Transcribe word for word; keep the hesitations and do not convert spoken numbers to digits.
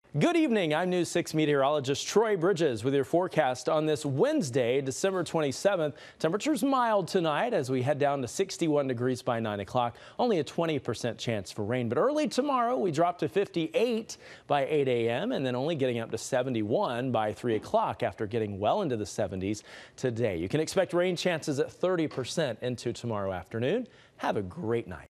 Good evening. I'm News six meteorologist Troy Bridges with your forecast on this Wednesday, December twenty-seventh. Temperatures mild tonight as we head down to sixty-one degrees by nine o'clock. Only a twenty percent chance for rain, but early tomorrow we drop to fifty-eight by eight a m and then only getting up to seventy-one by three o'clock after getting well into the seventies today. You can expect rain chances at thirty percent into tomorrow afternoon. Have a great night.